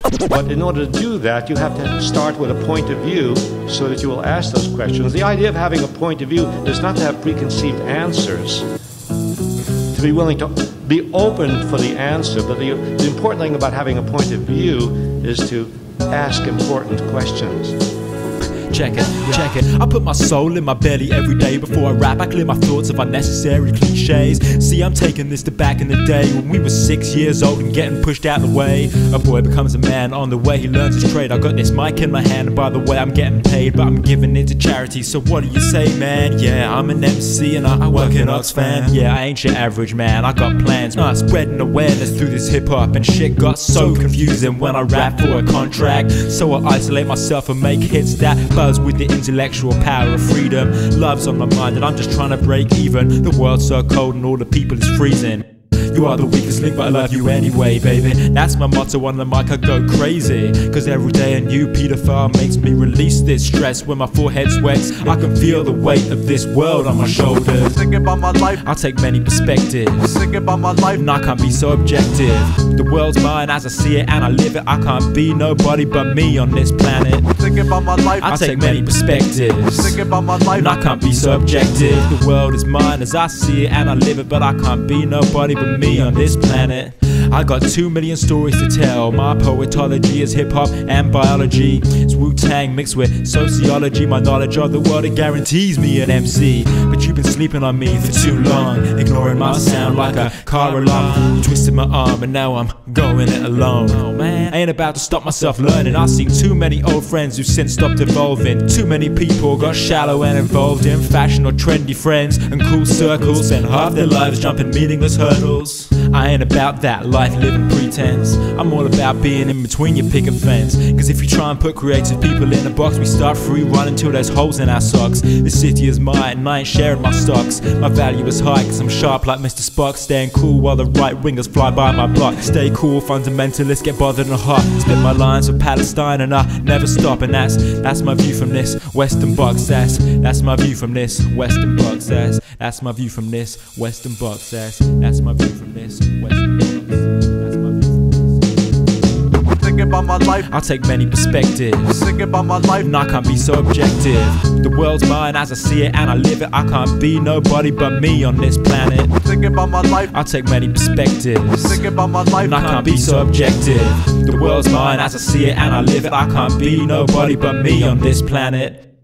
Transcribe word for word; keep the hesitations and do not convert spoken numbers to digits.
But in order to do that, you have to start with a point of view so that you will ask those questions. The idea of having a point of view is not to have preconceived answers, to be willing to be open for the answer, but the, the important thing about having a point of view is to ask important questions. Check it, check it. I put my soul in my belly every day before I rap. I clear my thoughts of unnecessary cliches. See, I'm taking this to back in the day when we were six years old and getting pushed out the way. A boy becomes a man on the way he learns his trade. I got this mic in my hand, and by the way I'm getting paid, but I'm giving it to charity. So what do you say, man? Yeah, I'm an M C and I work in Oxfam. Yeah, I ain't your average man, I got plans. Uh, spreading awareness through this hip hop, and shit got so confusing when I rap for a contract. So I isolate myself and make hits that buzz with the intellectual power of freedom. Love's on my mind and I'm just trying to break even. The world's so cold and all the people is freezing. You are the weakest link, but I love you anyway, baby. That's my motto on the mic, I go crazy. Cause every day a new pedophile makes me release this stress. When my forehead sweats, I can feel the weight of this world on my shoulders. Thinking about my life, I take many perspectives. thinking about my life, And I can't be so objective. The world's mine as I see it and I live it. I can't be nobody but me on this planet. thinking about my life, I take many perspectives. thinking about my life, And I can't be so objective. The world is mine as I see it and I live it, but I can't be nobody but me on this planet. I got two million stories to tell. My poetology is hip-hop and biology. It's Wu-Tang mixed with sociology. My knowledge of the world, it guarantees me an M C. But you've been sleeping on me for too long, ignoring my sound like a car alarm. Twisted my arm and now I'm going it alone. Oh man, I ain't about to stop myself learning. I've seen too many old friends who've since stopped evolving. Too many people got shallow and involved in fashion or trendy friends and cool circles, and half their lives jumping meaningless hurdles. I ain't about that life living pretense. I'm all about being in between your picket fence. Cause if you try and put creative people in a box, we start free running till there's holes in our socks. The city is mine and I ain't sharing my stocks. My value is high cause I'm sharp like Mister Spock. Staying cool while the right wingers fly by my block. Stay cool, fundamentalists get bothered and hot. Spit my lines for Palestine and I never stop. And that's, that's my view from this Western box. That's, that's my view from this Western box. That's, that's my view from this Western box. That's, that's my view from this Western box. That's my view. thinking about my life, I take many perspectives. thinking about my life, And I can't be so objective. The world's mine as I see it and I live it. I can't be nobody but me on this planet. thinking about my life, I take many perspectives. thinking about my life, And I can't be so objective. The world's mine as I see it and I live it. I can't be nobody but me on this planet.